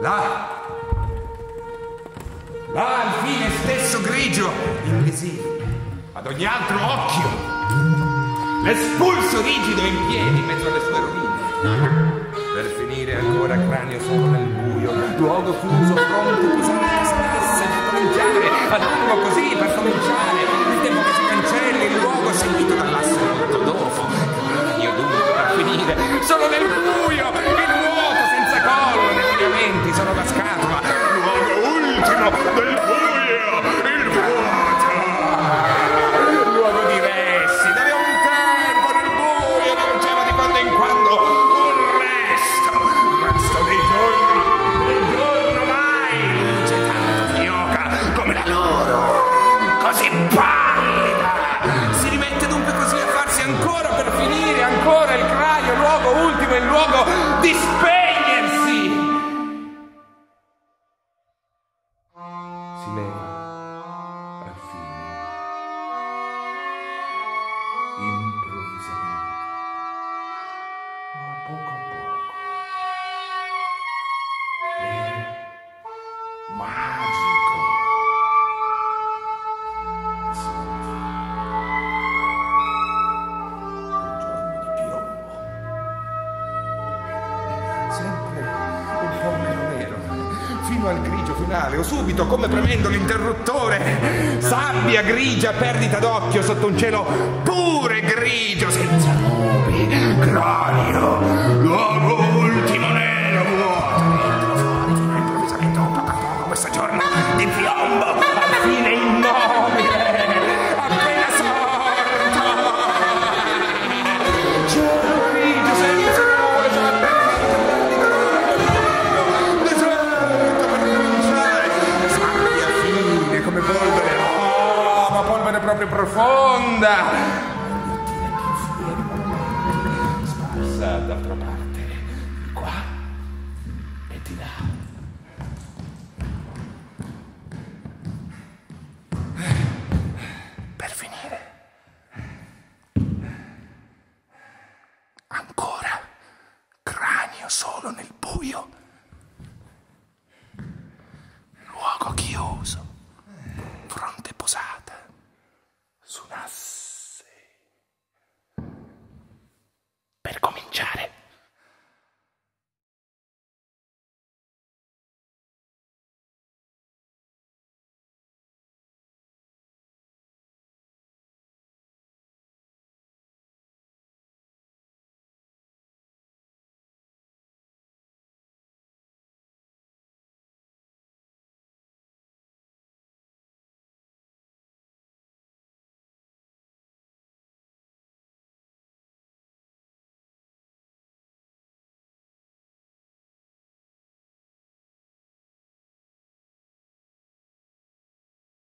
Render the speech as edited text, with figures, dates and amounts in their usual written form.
Là al fine stesso grigio, invisibile, ad ogni altro occhio, l'espulso rigido in piedi in mezzo alle sue rovine, per finire ancora cranio solo nel buio, luogo chiuso, pronto, pesante, stesse, da cominciare, all'animo così, per cominciare, il tempo che si cancelli, il luogo seguito dall'asse ortodofo, cranio dunque per finire, solo nel buio, il vuoto senza collo, nei lineamenti, solo la scatola, luogo ultimo del buio, il vuoto, luogo di resti, dove un tempo nel buio non c'era di quando in quando un resto dei giorno mai luce tanto fioca come la loro, così pallida, si rimette dunque così a farsi ancora per finire ancora il cranio, luogo ultimo, il luogo di spegnersi. Si leva al fine, improvvisamente, a poco, è magico. Un giorno di piombo, sempre un po' nero, fino al grigio finale, o subito, come premendo l'interruttore, sabbia grigia, perdita d'occhio sotto un cielo pure grigio, senza nubi, cranio, luogo